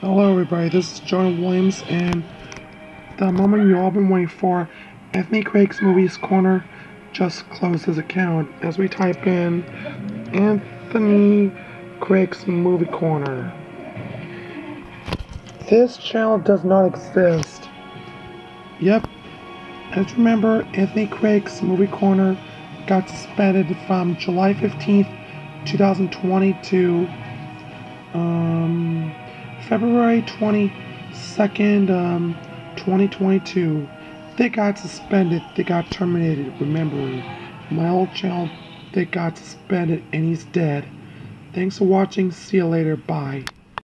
Hello everybody, this is Brunner-Williams, and the moment you all been waiting for, Anthony Craig's Movies Corner just closed his account as we type in Anthony Craig's Movie Corner. This channel does not exist. Yep, as remember, Anthony Craig's Movie Corner got suspended from July 15th, 2020 to February 22nd, 2022. They got suspended, they got terminated. Remember, my old channel, they got suspended and he's dead. Thanks for watching, see you later, bye.